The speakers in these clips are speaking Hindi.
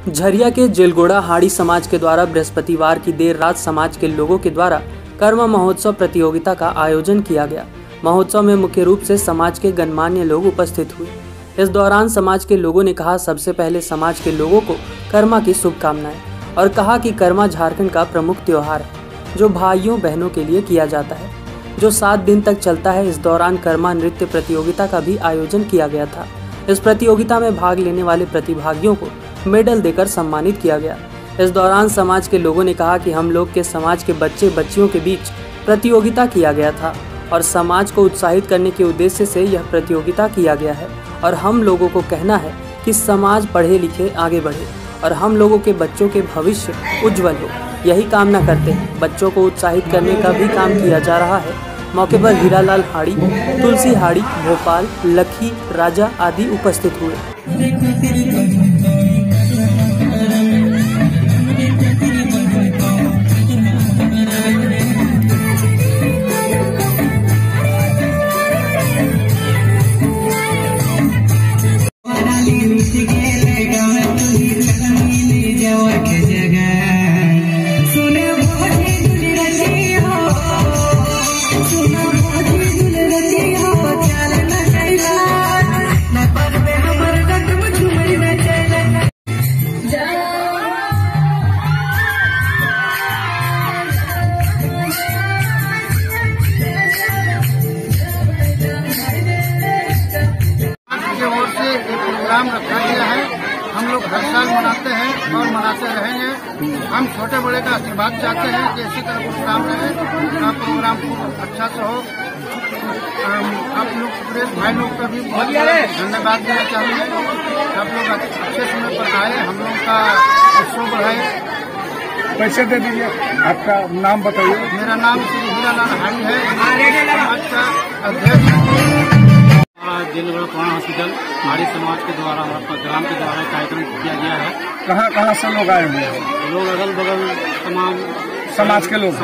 झरिया के जेलगोड़ा हाड़ी समाज के द्वारा बृहस्पतिवार की देर रात समाज के लोगों के द्वारा कर्म महोत्सव प्रतियोगिता का आयोजन किया गया। महोत्सव में मुख्य रूप से समाज के गणमान्य लोग उपस्थित हुए। इस दौरान समाज के लोगों ने कहा, सबसे पहले समाज के लोगों को कर्मा की शुभकामनाएं और कहा कि कर्मा झारखंड का प्रमुख त्योहार है जो भाइयों बहनों के लिए किया जाता है, जो 7 दिन तक चलता है। इस दौरान कर्मा नृत्य प्रतियोगिता का भी आयोजन किया गया था। इस प्रतियोगिता में भाग लेने वाले प्रतिभागियों को मेडल देकर सम्मानित किया गया। इस दौरान समाज के लोगों ने कहा कि हम लोग के समाज के बच्चे बच्चियों के बीच प्रतियोगिता किया गया था और समाज को उत्साहित करने के उद्देश्य से यह प्रतियोगिता किया गया है और हम लोगों को कहना है कि समाज पढ़े लिखे आगे बढ़े और हम लोगों के बच्चों के भविष्य उज्जवल हो, यही कामना करते हैं। बच्चों को उत्साहित करने का भी काम किया जा रहा है। मौके पर हीरालाल हाड़ी, तुलसी हाड़ी, भोपाल, लखी, राजा आदि उपस्थित हुए। प्रोग्राम रखा गया है। हम लोग हर साल मनाते हैं और मनाते रहेंगे। हम छोटे बड़े का आशीर्वाद चाहते हैं कि इसी तरह प्रोग्राम रहे, प्रोग्राम अच्छा से हो। आप लोग प्रेस भाई लोग का भी बहुत धन्यवाद देना चाहेंगे। आप लोग अच्छे समय पर आए, हम लोग का उत्सव बढ़ाए। पैसे दे दीजिए। आपका नाम बताइए। मेरा नाम श्री हीरालाल हाड़ी है, समाज का अध्यक्ष। जेलगोड़ा पुराना हॉस्पिटल हाड़ी समाज के द्वारा ग्राम के द्वारा कार्यक्रम किया गया है। कहाँ कहाँ से लोग आए हुए हैं? लोग अगल बगल तमाम समाज के लोग हैं।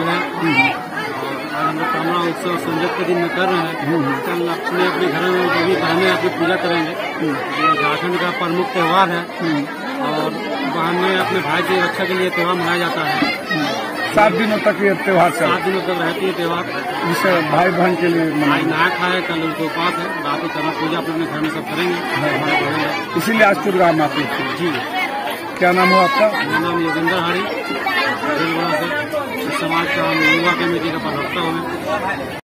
और हम लोग कर्मा उत्सव संजोग के दिन में कर रहे हैं। कल अपने अपने घरों में जो भी बहनें अपनी पूजा करेंगे। ये झारखंड का प्रमुख त्योहार है और बहनें अपने भाई की रक्षा के लिए त्योहार मनाया जाता है। 7 दिनों तक ये त्योहार 7 दिनों तक रहती है त्योहार। जिसे भाई बहन के लिए भाई नहा खाए, कल उनके उपास है, रात को कर्मा पूजा अपने घर में सब करेंगे। इसीलिए आज प्रोग्राम आप जी। क्या नाम हो आपका? मेरा नाम योगेंद्र हाड़ी, जेलगोड़ा से समाज का युवा कमेटी का प्रवक्ता हूँ।